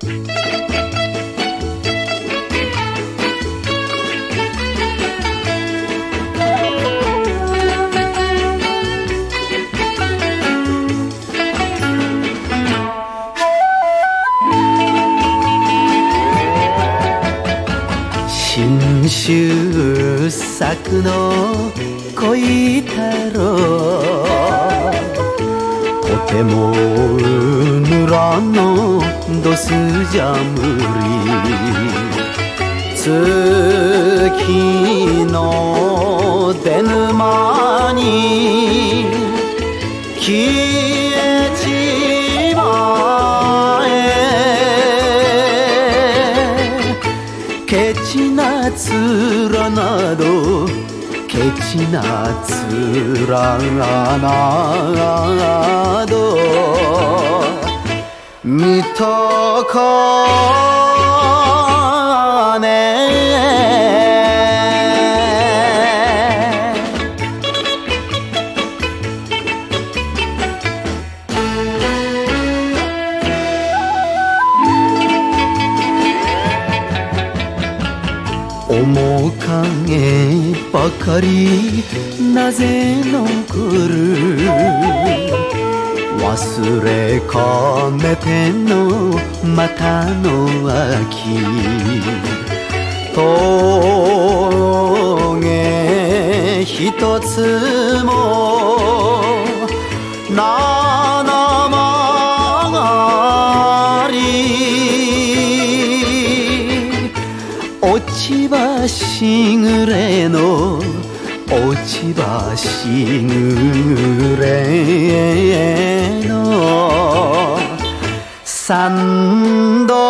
新秋作の恋太郎、とてもうぬらのどすじゃむり、月の出沼に消えちまえ、ケチな面などケチな面など見とかね面影ばかりなぜ残る、忘れかねてのまたの秋、棘一つもななまり、落ち葉しぐれの落ち葉しぐれの三度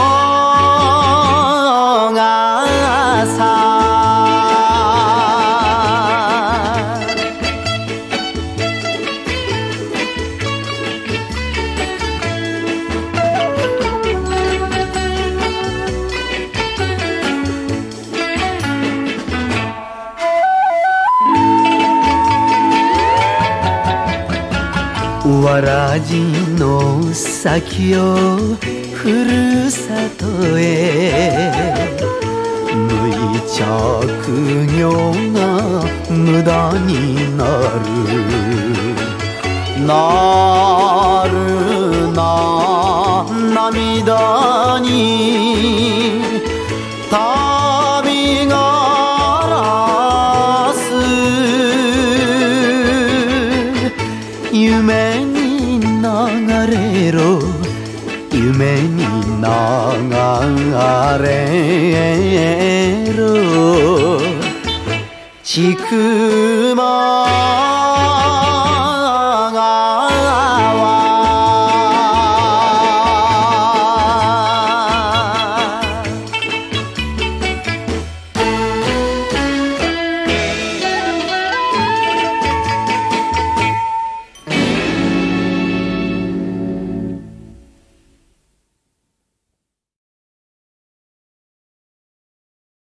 がさ、わらじの先をふるさとへ、無意着業が無駄になるな、涙に旅がらす、夢に流れろ夢に流れろ、ちくま